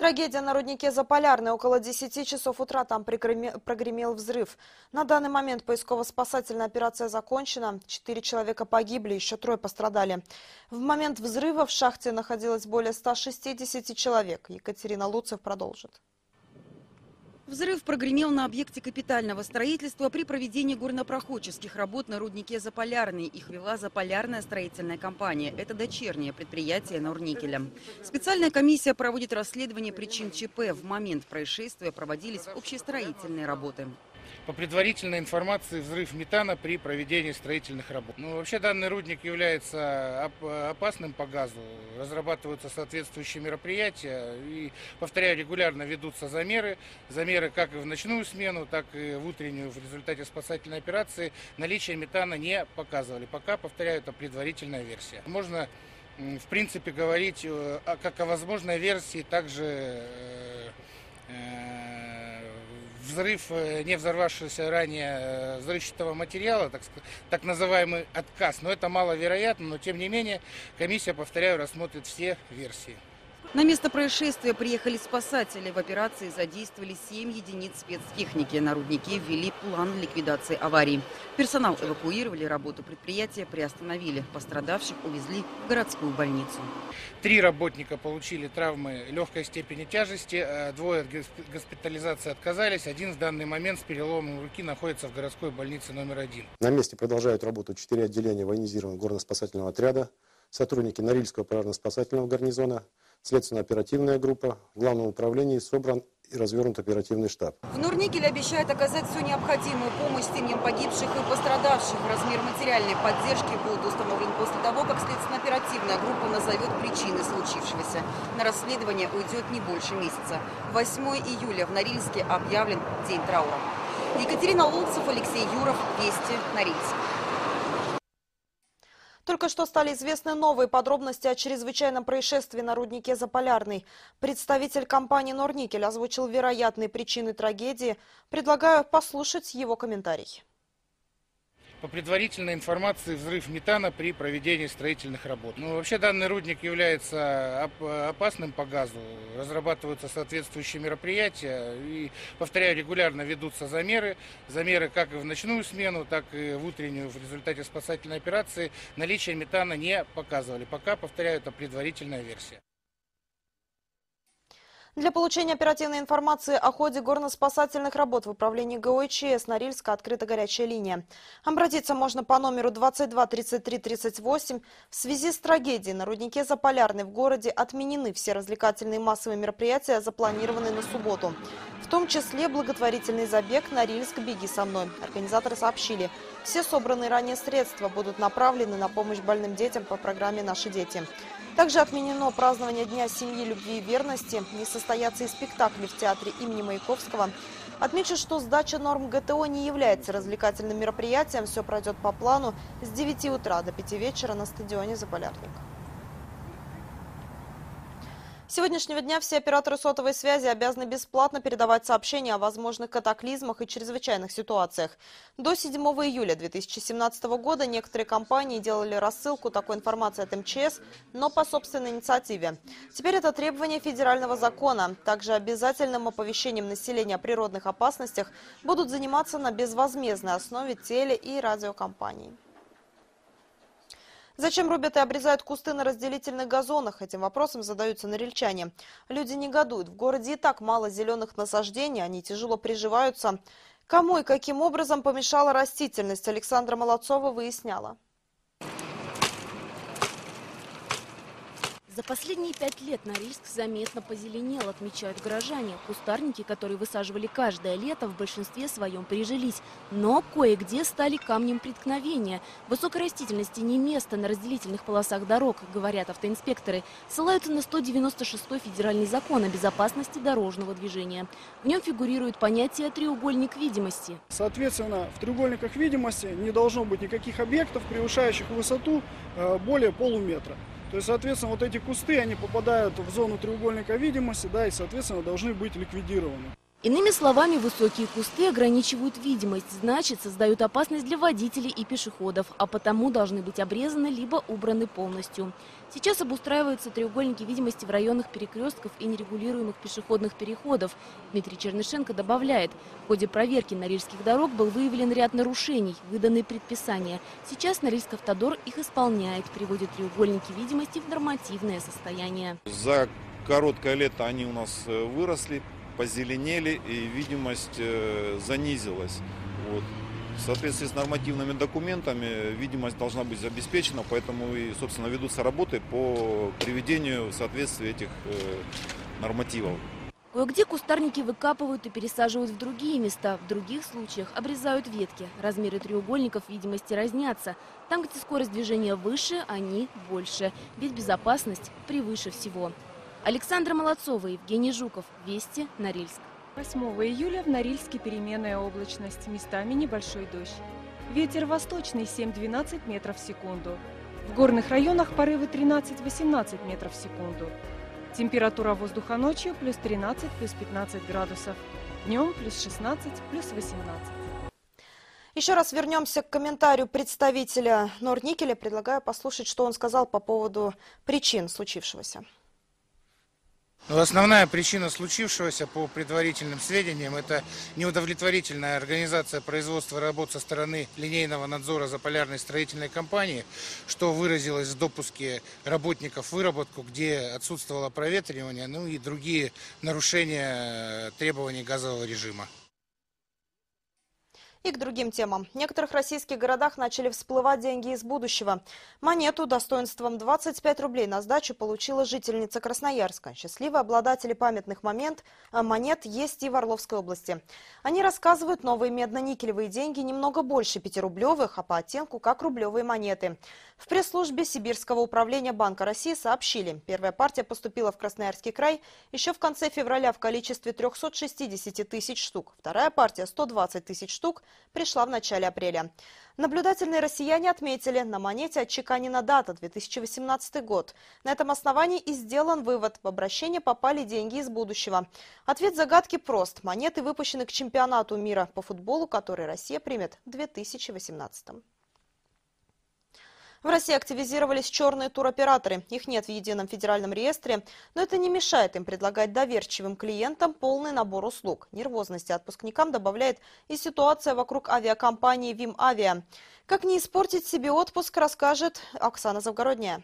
Трагедия на руднике Заполярный. Около 10 часов утра там прогремел взрыв. На данный момент поисково-спасательная операция закончена. 4 человека погибли, еще 3 пострадали. В момент взрыва в шахте находилось более 160 человек. Екатерина Луцев продолжит. Взрыв прогремел на объекте капитального строительства при проведении горнопроходческих работ на руднике Заполярный. Их вела Заполярная строительная компания. Это дочернее предприятие Норникеля. Специальная комиссия проводит расследование причин ЧП. В момент происшествия проводились общестроительные работы. По предварительной информации, взрыв метана при проведении строительных работ. Вообще данный рудник является опасным по газу. Разрабатываются соответствующие мероприятия. И, повторяю, регулярно ведутся замеры. Замеры как и в ночную смену, так и в утреннюю. В результате спасательной операции наличие метана не показывали. Пока, повторяю, это предварительная версия. Можно, в принципе, говорить как о возможной версии, также взрыв не взорвавшегося ранее взрывчатого материала, так называемый отказ. Но это маловероятно, но тем не менее комиссия, повторяю, рассмотрит все версии. На место происшествия приехали спасатели. В операции задействовали 7 единиц спецтехники. На руднике ввели план ликвидации аварии. Персонал эвакуировали, работу предприятия приостановили. Пострадавших увезли в городскую больницу. 3 работника получили травмы легкой степени тяжести, 2 от госпитализации отказались. 1 в данный момент с переломом руки находится в городской больнице номер 1. На месте продолжают работу 4 отделения военизированного горно-спасательного отряда, сотрудники Норильского пожарно-спасательного гарнизона, следственно-оперативная группа. В главном управлении собран и развернут оперативный штаб. В Норникеле обещают оказать всю необходимую помощь семьям погибших и пострадавших. Размер материальной поддержки будет установлен после того, как следственно-оперативная группа назовет причины случившегося. На расследование уйдет не больше месяца. 8 июля в Норильске объявлен день траура. Екатерина Луцев, Алексей Юров, Вести, Норильск. Только что стали известны новые подробности о чрезвычайном происшествии на руднике Заполярный. Представитель компании «Норникель» озвучил вероятные причины трагедии. Предлагаю послушать его комментарий. По предварительной информации, взрыв метана при проведении строительных работ. Вообще данный рудник является опасным по газу. Разрабатываются соответствующие мероприятия. И, повторяю, регулярно ведутся замеры. Замеры как и в ночную смену, так и в утреннюю. В результате спасательной операции наличие метана не показывали. Пока, повторяю, это предварительная версия. Для получения оперативной информации о ходе горно-спасательных работ в управлении ГОЧС Норильска открыта горячая линия. Обратиться можно по номеру 22 33 38. В связи с трагедией на руднике Заполярный в городе отменены все развлекательные массовые мероприятия, запланированные на субботу. В том числе благотворительный забег «Норильск. Беги со мной». Организаторы сообщили, все собранные ранее средства будут направлены на помощь больным детям по программе «Наши дети». Также отменено празднование Дня семьи, любви и верности. Не состоятся и спектакли в театре имени Маяковского. Отмечу, что сдача норм ГТО не является развлекательным мероприятием. Все пройдет по плану с 9 утра до 5 вечера на стадионе «Заполярник». С сегодняшнего дня все операторы сотовой связи обязаны бесплатно передавать сообщения о возможных катаклизмах и чрезвычайных ситуациях. До 7 июля 2017 года некоторые компании делали рассылку такой информации от МЧС, но по собственной инициативе. Теперь это требование федерального закона. Также обязательным оповещением населения о природных опасностях будут заниматься на безвозмездной основе теле- и радиокомпаний. Зачем рубят и обрезают кусты на разделительных газонах? Этим вопросом задаются норильчане. Люди негодуют. В городе и так мало зеленых насаждений, они тяжело приживаются. Кому и каким образом помешала растительность, Александра Молодцова выясняла. За последние 5 лет Норильск заметно позеленел, отмечают горожане. Кустарники, которые высаживали каждое лето, в большинстве своем прижились. Но кое-где стали камнем преткновения. Высокой растительности не место на разделительных полосах дорог, говорят автоинспекторы. Ссылаются на 196-й федеральный закон о безопасности дорожного движения. В нем фигурирует понятие «треугольник видимости». Соответственно, в треугольниках видимости не должно быть никаких объектов, превышающих высоту более полуметра. То есть, соответственно, вот эти кусты, они попадают в зону треугольника видимости, да, и, соответственно, должны быть ликвидированы. Иными словами, высокие кусты ограничивают видимость, значит, создают опасность для водителей и пешеходов, а потому должны быть обрезаны либо убраны полностью. Сейчас обустраиваются треугольники видимости в районах перекрестков и нерегулируемых пешеходных переходов. Дмитрий Чернышенко добавляет, в ходе проверки норильских дорог был выявлен ряд нарушений, выданные предписания. Сейчас Норильск-Автодор их исполняет, приводит треугольники видимости в нормативное состояние. За короткое лето они у нас выросли, позеленели, и видимость занизилась. Вот. В соответствии с нормативными документами видимость должна быть обеспечена, поэтому и, собственно, ведутся работы по приведению в соответствие этих нормативов. Кое-где кустарники выкапывают и пересаживают в другие места. В других случаях обрезают ветки. Размеры треугольников видимости разнятся. Там, где скорость движения выше, они больше. Ведь безопасность превыше всего. Александра Молодцова, Евгений Жуков. Вести, Норильск. 8 июля в Норильске переменная облачность, местами небольшой дождь. Ветер восточный 7-12 метров в секунду. В горных районах порывы 13-18 метров в секунду. Температура воздуха ночью плюс 13, плюс 15 градусов. Днем плюс 16, плюс 18. Еще раз вернемся к комментарию представителя Норникеля. Предлагаю послушать, что он сказал по поводу причин случившегося. Основная причина случившегося, по предварительным сведениям, это неудовлетворительная организация производства и работ со стороны линейного надзора Заполярной строительной компании, что выразилось в допуске работников в выработку, где отсутствовало проветривание, ну и другие нарушения требований газового режима. И к другим темам. В некоторых российских городах начали всплывать деньги из будущего. Монету достоинством 25 рублей на сдачу получила жительница Красноярска. Счастливые обладатели памятных монет есть и в Орловской области. Они рассказывают, новые медно-никелевые деньги немного больше 5-рублевых, а по оттенку как рублевые монеты. В пресс-службе Сибирского управления Банка России сообщили, первая партия поступила в Красноярский край еще в конце февраля в количестве 360 тысяч штук. Вторая партия, 120 тысяч штук, пришла в начале апреля. Наблюдательные россияне отметили, на монете отчеканена дата 2018 год. На этом основании и сделан вывод, в обращение попали деньги из будущего. Ответ загадки прост. Монеты выпущены к чемпионату мира по футболу, который Россия примет в 2018. В России активизировались черные туроператоры. Их нет в едином федеральном реестре, но это не мешает им предлагать доверчивым клиентам полный набор услуг. Нервозности отпускникам добавляет и ситуация вокруг авиакомпании «Вимавиа». Как не испортить себе отпуск, расскажет Оксана Завгородняя.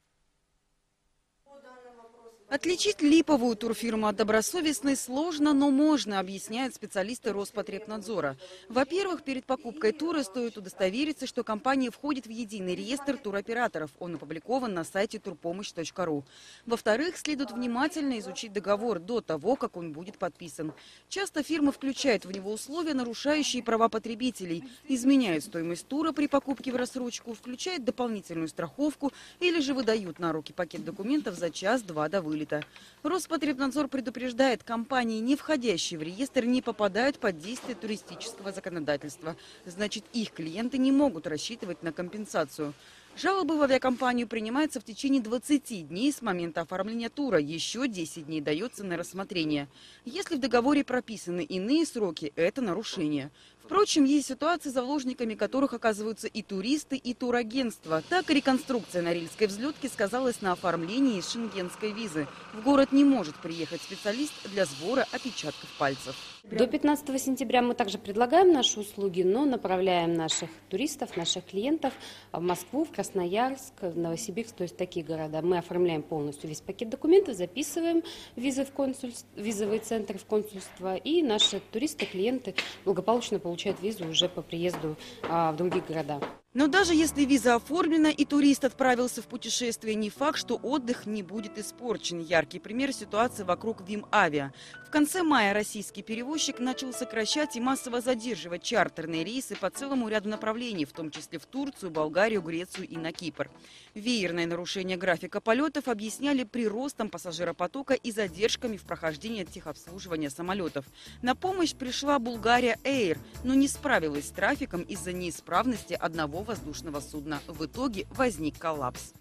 Отличить липовую турфирму от добросовестной сложно, но можно, объясняют специалисты Роспотребнадзора. Во-первых, перед покупкой тура стоит удостовериться, что компания входит в единый реестр туроператоров. Он опубликован на сайте turpomощь.ru. Во-вторых, следует внимательно изучить договор до того, как он будет подписан. Часто фирмы включают в него условия, нарушающие права потребителей, изменяют стоимость тура при покупке в рассрочку, включают дополнительную страховку или же выдают на руки пакет документов за час-два до вылета. Роспотребнадзор предупреждает, компании, не входящие в реестр, не попадают под действие туристического законодательства. Значит, их клиенты не могут рассчитывать на компенсацию. Жалобы в авиакомпанию принимаются в течение 20 дней с момента оформления тура. Еще 10 дней дается на рассмотрение. Если в договоре прописаны иные сроки, это нарушение. Впрочем, есть ситуации, заложниками которых оказываются и туристы, и турагентства. Так и реконструкция Норильской взлетки сказалась на оформлении шенгенской визы. В город не может приехать специалист для сбора отпечатков пальцев. До 15 сентября мы также предлагаем наши услуги, но направляем наших туристов, наших клиентов в Москву, в Красноярск, в Новосибирск, то есть такие города. Мы оформляем полностью весь пакет документов, записываем визы в визовый центр, в консульство, и наши туристы, клиенты благополучно получают визу уже по приезду в другие города. Но даже если виза оформлена и турист отправился в путешествие, не факт, что отдых не будет испорчен. Яркий пример ситуации вокруг Вимавиа. В конце мая российский перевозчик начал сокращать и массово задерживать чартерные рейсы по целому ряду направлений, в том числе в Турцию, Болгарию, Грецию и на Кипр. Веерное нарушение графика полетов объясняли приростом пассажиропотока и задержками в прохождении техобслуживания самолетов. На помощь пришла Bulgaria Air, но не справилась с трафиком из-за неисправности одного воздушного судна. В итоге возник коллапс.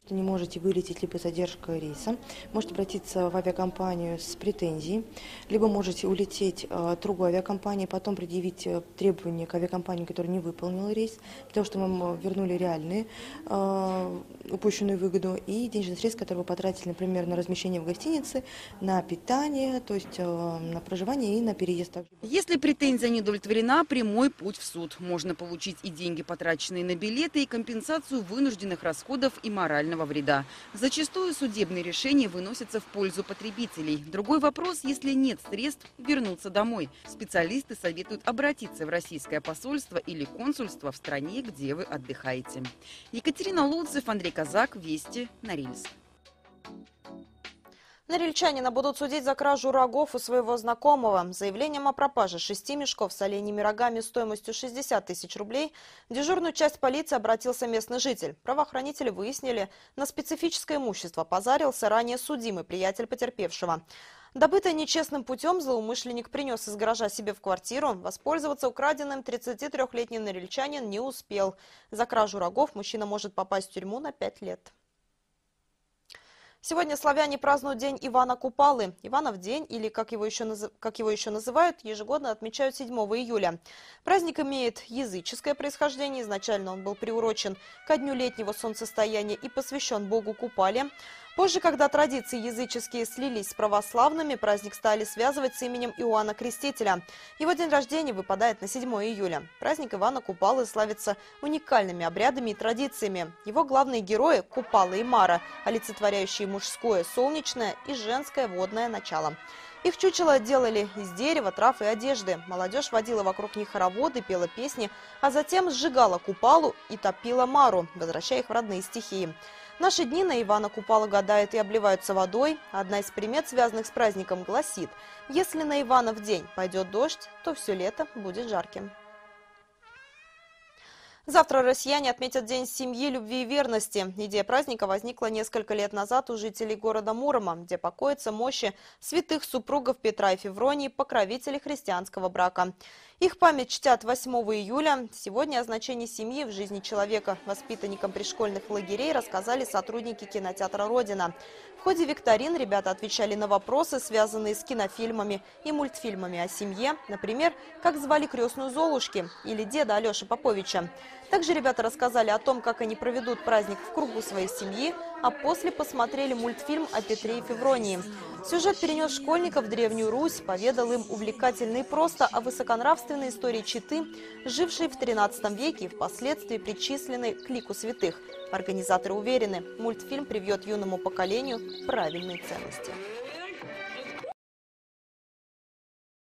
Не можете вылететь, либо задержка рейса, можете обратиться в авиакомпанию с претензией, либо можете улететь от другой авиакомпании, потом предъявить требования к авиакомпании, которая не выполнила рейс, для того, чтобы вам вернули реальные упущенную выгоду и денежные средства, которые вы потратили, например, на размещение в гостинице, на питание, то есть на проживание и на переезд также. Если претензия не удовлетворена, прямой путь в суд. Можно получить и деньги, потраченные на билеты, и компенсацию вынужденных расходов и морального вреда. Зачастую судебные решения выносятся в пользу потребителей. Другой вопрос, если нет средств, вернуться домой. Специалисты советуют обратиться в российское посольство или консульство в стране, где вы отдыхаете. Екатерина Луцев, Андрей Казак, Вести, Норильск. Норильчанина будут судить за кражу рогов у своего знакомого. Заявлением о пропаже 6 мешков с оленьими рогами стоимостью 60 тысяч рублей в дежурную часть полиции обратился местный житель. Правоохранители выяснили, на специфическое имущество позарился ранее судимый приятель потерпевшего. Добытое нечестным путем злоумышленник принес из гаража себе в квартиру. Воспользоваться украденным 33-летний норильчанин не успел. За кражу рогов мужчина может попасть в тюрьму на 5 лет. Сегодня славяне празднуют День Ивана Купалы. Иванов день, или как его еще называют, ежегодно отмечают 7 июля. Праздник имеет языческое происхождение. Изначально он был приурочен ко дню летнего солнцестояния и посвящен богу Купале. Позже, когда традиции языческие слились с православными, праздник стали связывать с именем Иоанна Крестителя. Его день рождения выпадает на 7 июля. Праздник Ивана Купалы славится уникальными обрядами и традициями. Его главные герои – Купала и Мара, олицетворяющие мужское, солнечное и женское водное начало. Их чучело делали из дерева, трав и одежды. Молодежь водила вокруг них хороводы, пела песни, а затем сжигала Купалу и топила Мару, возвращая их в родные стихии. В наши дни на Ивана Купала гадают и обливаются водой. Одна из примет, связанных с праздником, гласит: если на Иванов день пойдет дождь, то все лето будет жарким. Завтра россияне отметят День семьи, любви и верности. Идея праздника возникла несколько лет назад у жителей города Мурома, где покоятся мощи святых супругов Петра и Февронии, покровителей христианского брака. Их память чтят 8 июля. Сегодня о значении семьи в жизни человека воспитанникам пришкольных лагерей рассказали сотрудники кинотеатра «Родина». В ходе викторин ребята отвечали на вопросы, связанные с кинофильмами и мультфильмами о семье. Например, как звали крестную Золушки или деда Алеши Поповича. Также ребята рассказали о том, как они проведут праздник в кругу своей семьи, а после посмотрели мультфильм о Петре и Февронии. Сюжет перенес школьников в Древнюю Русь, поведал им увлекательно и просто о высоконравственной истории Читы, жившей в XIII веке и впоследствии причисленной к лику святых. Организаторы уверены, мультфильм привьет юному поколению правильные ценности.